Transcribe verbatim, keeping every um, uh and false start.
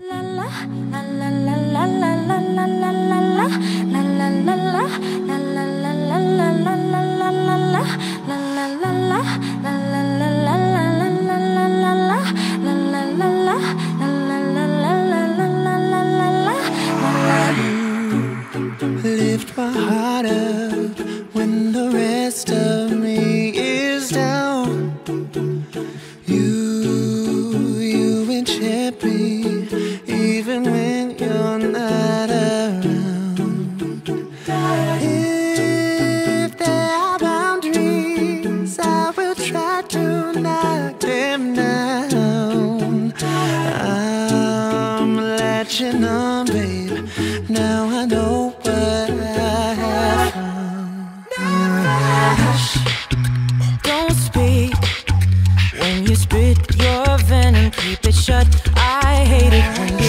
Lift my heart up when the rest of me is down. You, you enchant me even when you're not around. If there are boundaries, I will try to knock them down. I'm latching on, babe. Now I know what I have found. Hush, Don't speak when you spit your venom. Keep it shut. I hate it when you